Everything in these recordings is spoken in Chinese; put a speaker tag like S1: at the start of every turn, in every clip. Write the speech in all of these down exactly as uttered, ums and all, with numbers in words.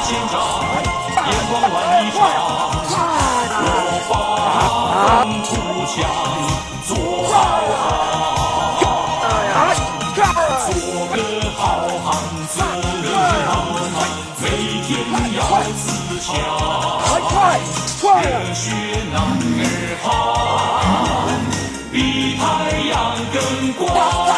S1: 千丈，眼光万里长。我方土墙做好汉，做个好汉子，每天要自强，热血男儿汉，比太阳更光。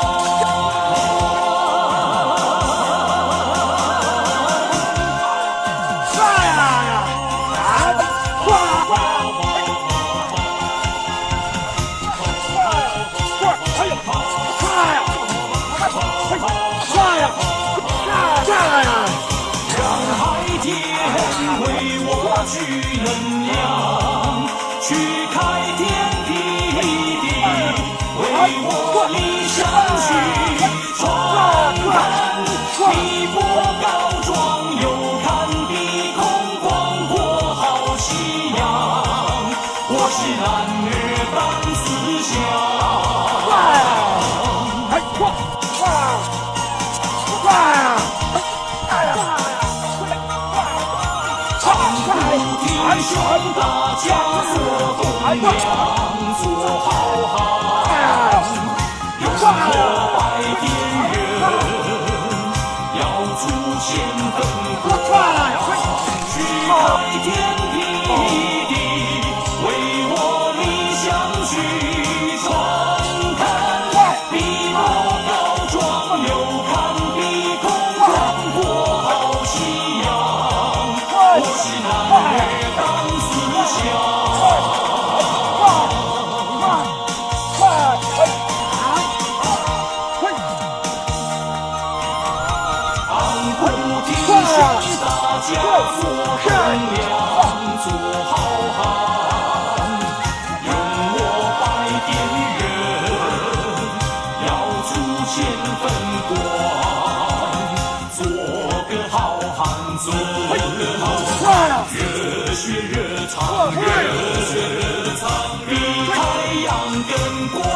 S1: 去能量，去开天辟地，为我理想去闯荡。碧波高壮，又看碧空广阔好夕阳。我是男儿当思想。哎，快快英雄大家做栋梁，做好汉，勇破百点人，要出千分光，去开天辟地，为我理想去闯看。碧波高壮，又看碧空广阔好夕阳。我是男儿。 大家做栋梁，做好汉，用我百点人，要出千分光，做个好汉，做个好汉，热血热肠，热血热肠，比太阳更光。